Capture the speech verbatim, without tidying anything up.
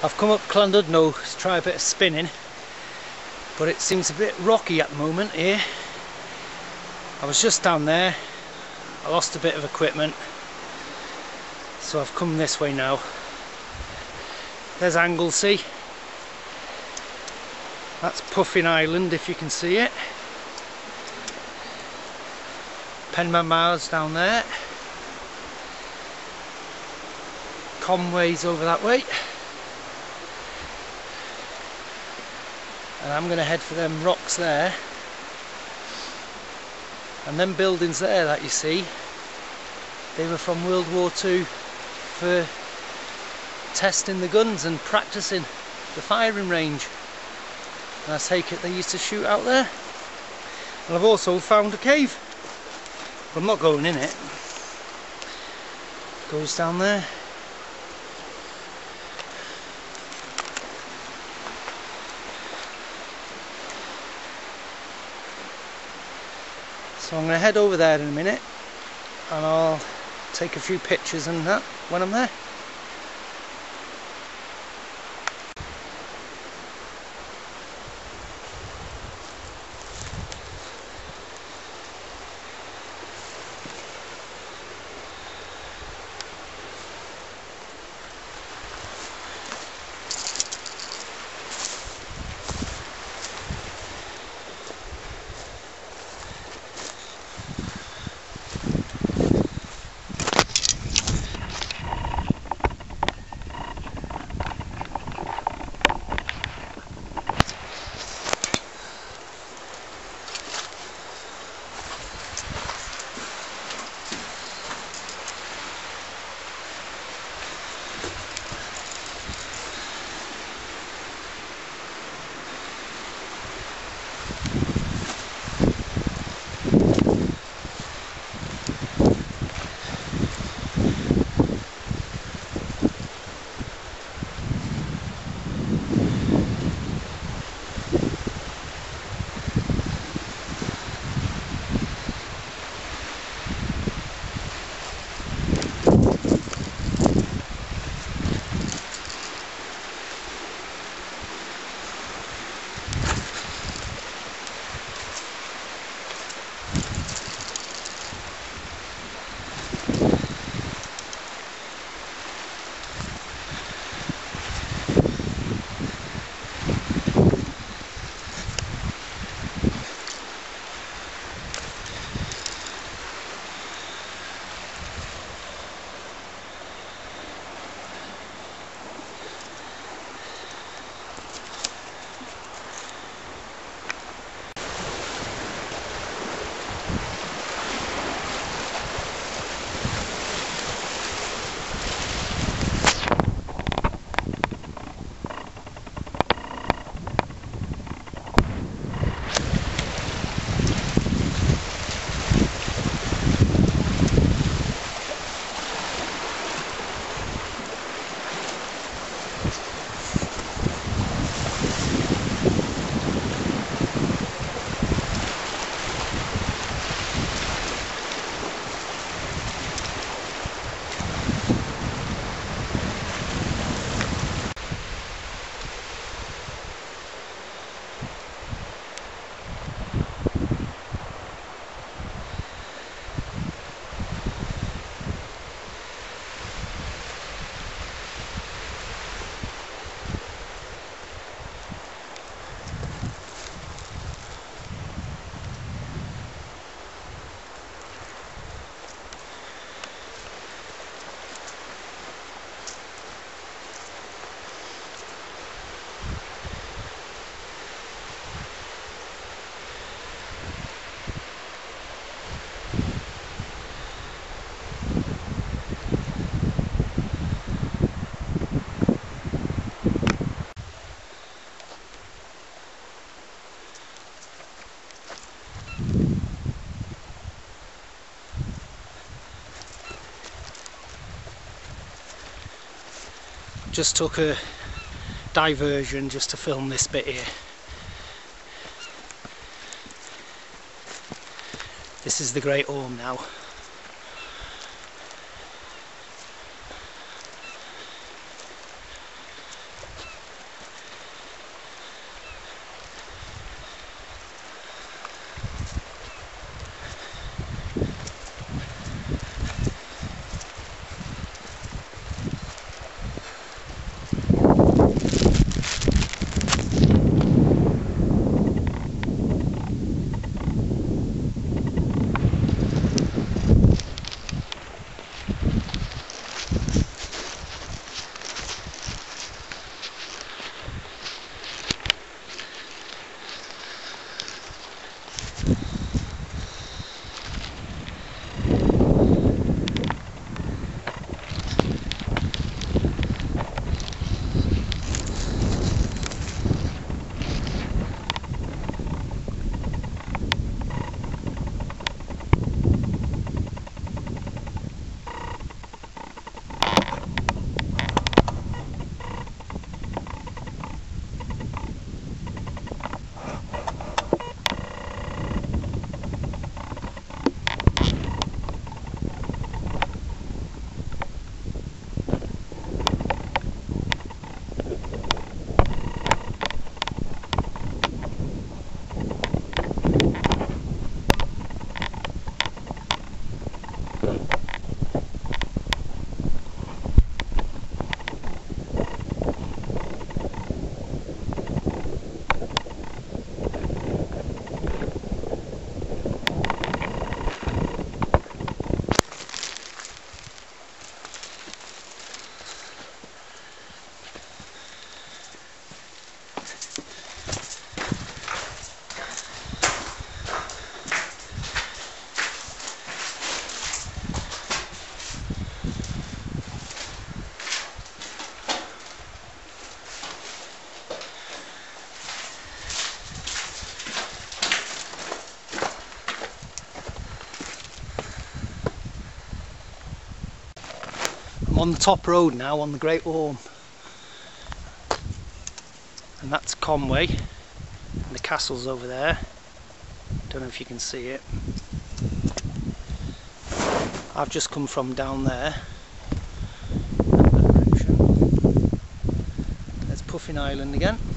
I've come up Llandudno to try a bit of spinning, but it seems a bit rocky at the moment here. I was just down there, I lost a bit of equipment, so I've come this way now. There's Anglesey, that's Puffin Island if you can see it. Penmaenmawr's down there, Conway's over that way, and I'm going to head for them rocks there, and them buildings there that you see, they were from World War Two for testing the guns and practicing the firing range, and I take it they used to shoot out there. And I've also found a cave, but I'm not going in it. It goes down there. So I'm going to head over there in a minute and I'll take a few pictures and that when I'm there. Just took a diversion just to film this bit here. This is the Great Orme now. on the top road now, on the Great Orme. And that's Conway, and the castle's over there. Don't know if you can see it. I've just come from down there. There's Puffin Island again.